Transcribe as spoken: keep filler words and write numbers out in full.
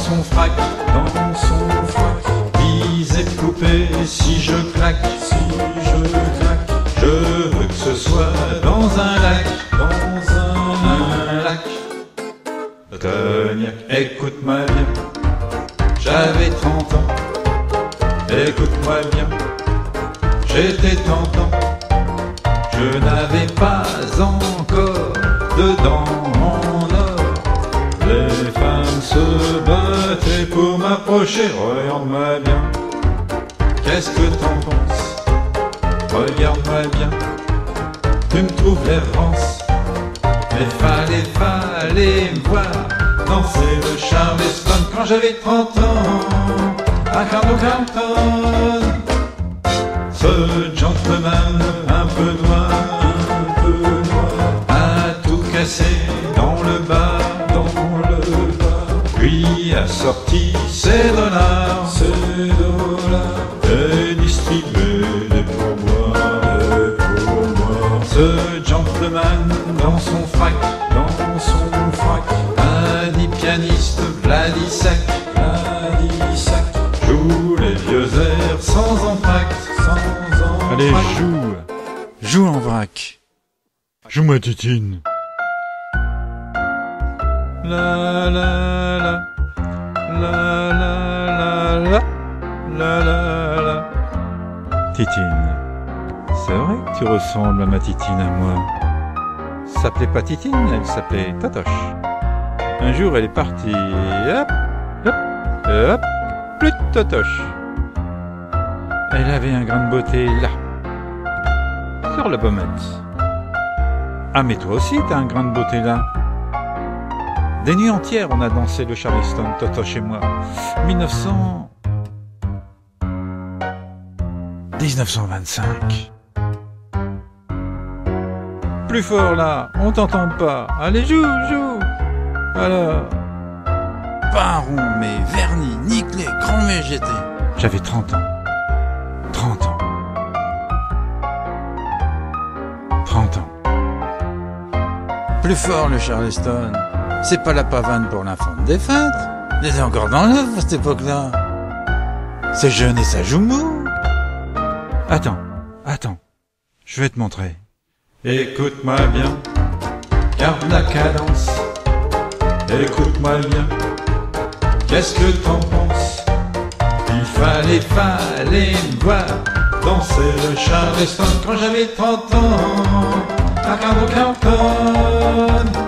son frac, dans son frac. Disait poupée, si je claque, si je claque, je veux que ce soit dans un lac, dans un, un lac. Cognac, écoute-moi bien, j'avais trente ans. Écoute-moi bien, j'étais tentant. Je n'avais pas encore de dents en or. Les femmes se battaient pour m'approcher. Regarde-moi bien, qu'est-ce que t'en penses? Regarde-moi bien, tu me trouves l'air rance. Mais fallait, fallait me voir danser le Charleston quand j'avais trente ans à Carnot-Carlton. Ce gentleman un peu noir, un peu noir, a tout cassé dans le bar, dans le bar. Lui a sorti ses dollars, ses dollars, et distribué des pourboires, des pourboires. Ce gentleman dans son frac, dans son frac, a dit pianiste Vladisac, Vladisac, joue les vieux airs sans entracte, sans entracte. Allez, joue, joue en vrac. Joue-moi Titine. La la la, la la la la, la la la. Titine, c'est vrai que tu ressembles à ma Titine à moi. S'appelait pas Titine, elle s'appelait Totoche. Un jour elle est partie, hop, hop, hop, plus de Totoche. Elle avait un grain de beauté là, sur la pommette. Ah mais toi aussi t'as un grain de beauté là. Des nuits entières on a dansé le Charleston, Totoche et moi. mille neuf cents... dix-neuf cent vingt-cinq. Plus fort là, on t'entend pas. Allez joue, joue. Alors... Pas rond mais verni, nickelé, grand mais j'étais. J'avais trente ans. trente ans. trente ans. Plus fort le Charleston. C'est pas la pavane pour l'enfant des fêtes. Il était encore dans l'œuvre à cette époque-là. C'est jeune et ça joue mou. Attends, attends. Je vais te montrer. Écoute-moi bien, garde la cadence. Écoute-moi bien, qu'est-ce que t'en penses? Il fallait, fallait me voir danser le Charleston quand j'avais trente ans à Carnot-Carlton.